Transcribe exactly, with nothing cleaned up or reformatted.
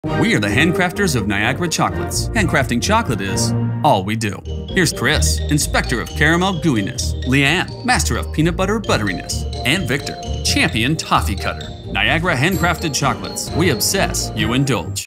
We are the handcrafters of Niagara chocolates. Handcrafting chocolate is all we do. Here's Chris, inspector of caramel gooiness, Leanne, master of peanut butter butteriness, and Victor, champion toffee cutter. Niagara handcrafted chocolates. We obsess, you indulge.